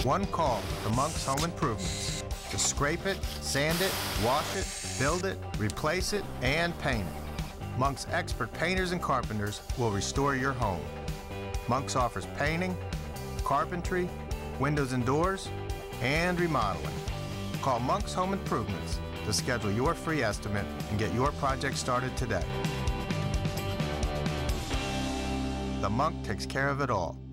One call to Monk's Home Improvements to scrape it, sand it, wash it, build it, replace it, and paint it. Monk's expert painters and carpenters will restore your home. Monk's offers painting, carpentry, windows and doors, and remodeling. Call Monk's Home Improvements to schedule your free estimate and get your project started today. The Monk takes care of it all.